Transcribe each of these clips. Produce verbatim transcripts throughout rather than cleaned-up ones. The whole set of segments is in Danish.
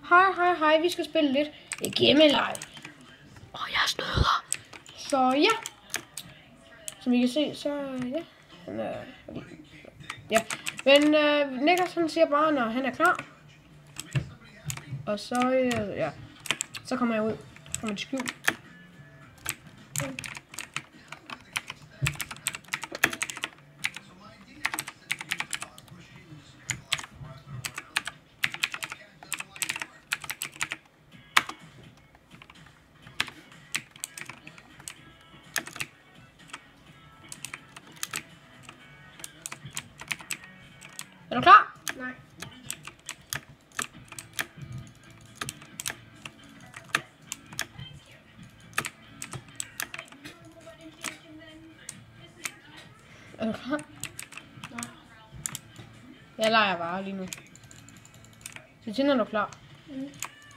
Hej, hej, hej. Vi skal spille lidt gemmeleg. Og jeg snøder. Så ja. Som I kan se, så ja. Han er... Ja. Men øh, Niklas han siger bare, når han er klar. Og så, øh, ja. Så kommer jeg ud fra mit skjul. Er du klar? Nej. Er du klar? Nej. Jeg leger bare lige nu. Så til når du er klar. Mm.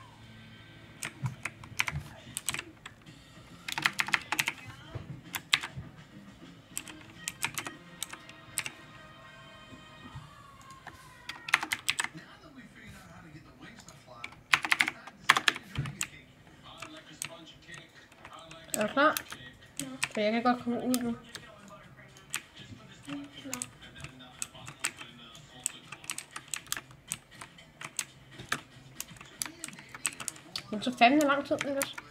Er du klar? Ja. For jeg kan godt komme ud nu. Mm, klar. Men så fandme lang tid, ikke også?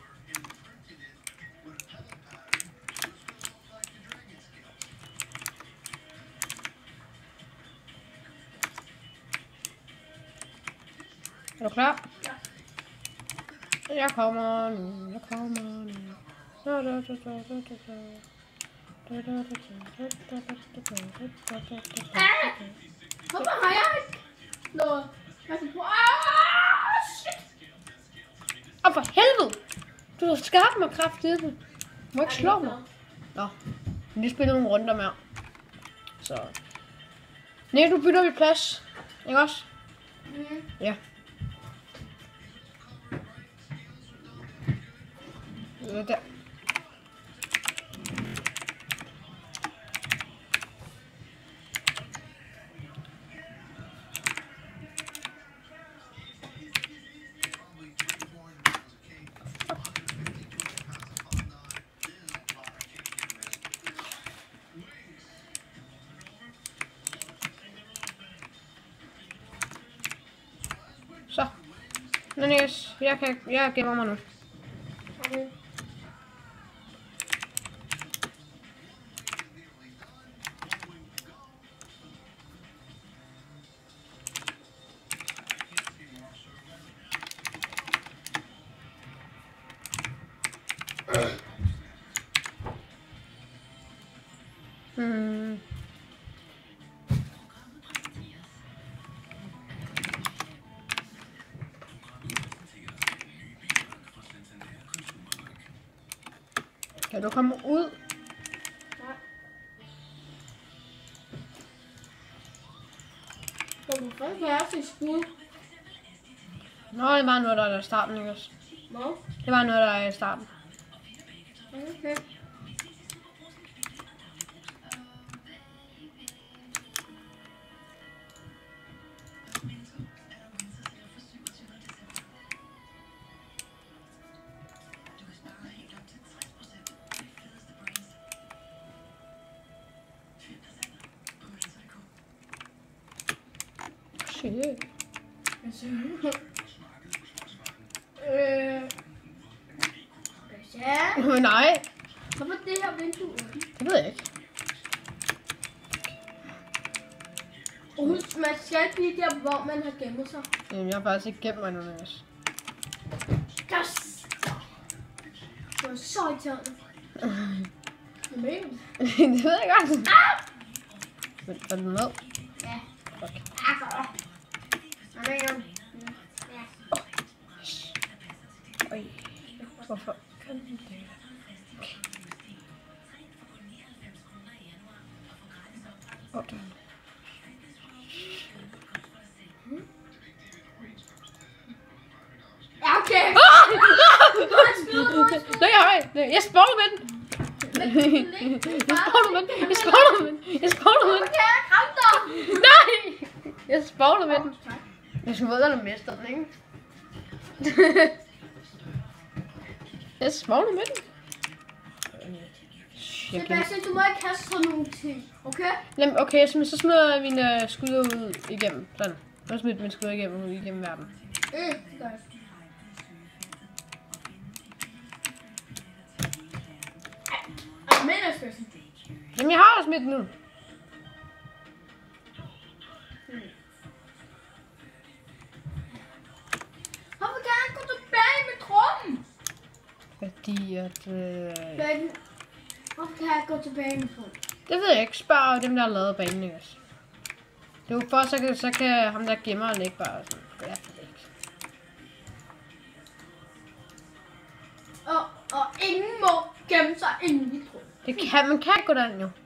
Er du klar? Ja. Jeg kommer nu, jeg kommer nu. Da, da, da, da, da, da, da. Da, da, da, da, da, da, da, da, da, da. Hvorfor har jeg ikke noget? Jeg skal på. Ah, shit! Åh, for helvede! Du har skabt mig kraftigt. Du må ikke slå mig. Nå, vi spiller nogle runder mere. Så. Nej, du bytter vi plads. Ikke også? Mm. Ja. Det er der. Så. Nå, Niklas, jeg kan, jeg gemmer mig nu. Okay. Hmm. Kan du komme ud? Nej. Hvorfor kan jeg se skud? Nå, det var noget, der er i starten, ikke også? Nå. Det var noget, der er i starten. Okay. Shit. Øh. Ja. Nej, Hvorfor er det her vindue? det ved jeg ikke. Og husk, man skal blive der, hvor man har gemmet sig. Jamen, jeg har faktisk ikke gemt mig nu, Niklas. Yes! Det var så irriterende. Hvad mener du? Det ved jeg godt. Ah! Men er du med? Ja. Okay. Altså. Hvad mener du? Ja. Øj. Hvorfor kan du det? Okay. Åh, der er noget. Ja, okay. Nej, jeg nej, jeg spawner med den. Jeg spawner med den. Jeg spawner med den. Jeg spawner med den. Okay, jeg ramte dig. Nej! Jeg spawner med den. Jeg skal ved, at du mister den, ikke? Det er smålet med den. Sebastian, du må ikke kaste sådan nogle ting, okay? Lem, okay, så, så smider jeg mine skud ud igennem. Sådan. Nu smider mine skud igennem, ud igennem verden. Øh, det gør jeg. Ej, men jeg skal sige. Jamen, jeg har også smidt den nu. Hvorfor kan han gå tilbage med trummen? Fordi at... Øh... Men, hvorfor kan jeg gå tilbage med trummen? Det ved jeg ikke. Spørg dem, der har lavet banen, ikke også? Det er jo for, så kan, så kan ham, der gemmer den ikke bare sådan... Ja, det ved jeg ikke. Og, og ingen må gemme sig inden i trummen. Det kan, man kan gå derind jo.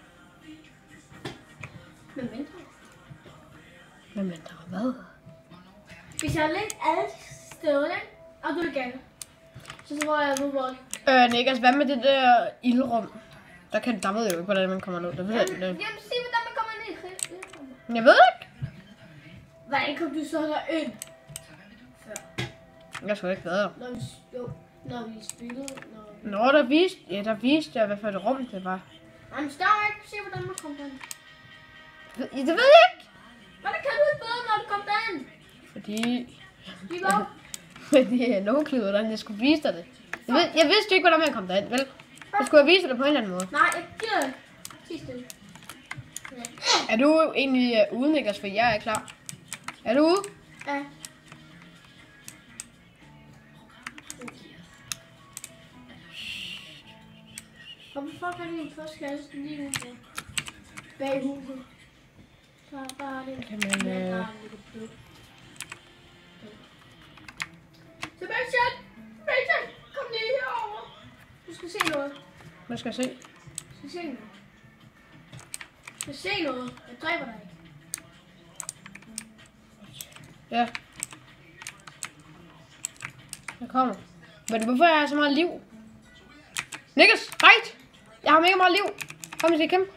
Men vent. Men vent, hvad? Hvis jeg har lidt alle steder, og du er gerne, så tror jeg, at du var... Øh, Niklas, hvad med det der ildrum? Der, kan, der ved jeg jo ikke, hvordan man kommer ned. Der ved jeg, Jamen, det. jamen sig, hvordan man kommer ned i. Jeg ved ikke. Hvordan kom du så derind? Før. Jeg skulle ikke være der. Når vi, jo, når vi spillede, når vi... Nå, der viste, ja, der viste jeg, hvad for et rum det var. Jamen, står ikke. Se, hvordan man kom derind. Det ved jeg ikke. Hvordan kan du ikke bedre, når du kom derind? Fordi... Vi var... Fordi jeg no clue, hvordan jeg skulle vise dig det. Jeg, ved, jeg vidste jo ikke, hvordan jeg kom derind, vel? Jeg skulle have vist det på en eller anden måde. Nej, jeg gider ikke. Sig stille. Ja. Er du egentlig uh, ude, Niklas, for jeg er klar? Er du ude? Ja. Og hvorfor kan vi først kaste lige ude bag huset? Så er bare det. Jamen, øh... øh... Sebastian! Sebastian! Kom lige herover. Du skal se noget. Hvad skal jeg se? Du skal se noget. Du skal se noget. Jeg dræber dig ikke. Ja. Jeg kommer. Men hvorfor har jeg så meget liv? Niklas, fight! Jeg har mega meget liv. Kom, vi skal kæmpe.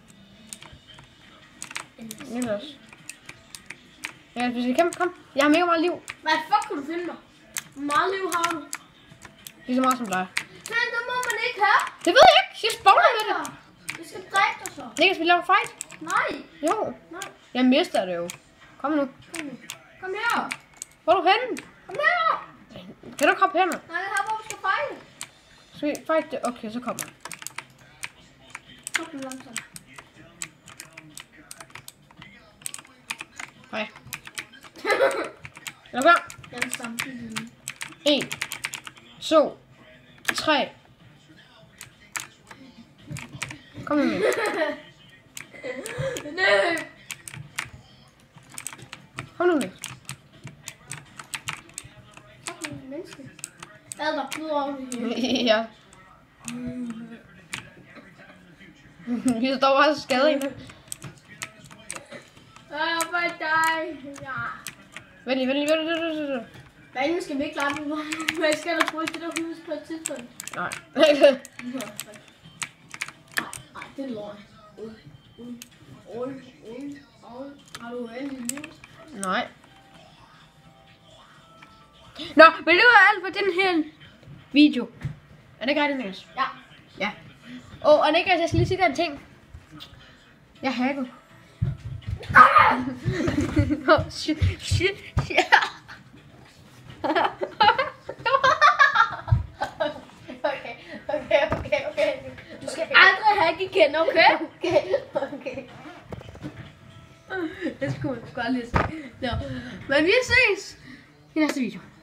Niklas. Ja, vi skal kæmpe, kom. Jeg har mega meget liv. Hvad fuck kunne du finde mig? Hvor meget liv har du? Lige så meget som dig. Men det må man ikke have. Det ved jeg ikke. Jeg spawner med det. Jeg skal dræbe dig så. Niklas, vi laver fight. Nej. Jo. Nej. Jeg mister det jo. Kom nu. Kom nu. Kom her. Hvor er du henne? Kom her. Kan du ikke hoppe herned? Nej, det er her, hvor vi skal fejle. Skal vi fight det? Okay, så kommer jeg. Kom nu langsomt. Hej. Er du klar? Jeg er samtidig. En, to, tre. Kom nu med. Nej. Kom nu med. Fucking menneske. Jeg er der blod over det hele. Ja. Vi står bare skadet ind. Jeg var dig. Ja. Vent lige, vent lige, vent lige, vent lige. Hvad skal vi ikke lade mig? Hvad skal der bruge det der hus på et tidspunkt? Nej. Nej, nej, det er løgn. Ui, ui, ui, ui, ui. Har du endelig liv? Nej. Nå, men det var alt for den her video. Er det ikke rigtigt, Niklas? Ja. Ja. Og, og Niklas, jeg skal lige sige dig en ting. Jeg hacker. Nå, shit, shit, shit. Okay, okay, okay, okay. Du skal aldrig hacke igen, okay? Okay, okay. Det skulle man sgu aldrig sige. Nå, men vi ses i næste video.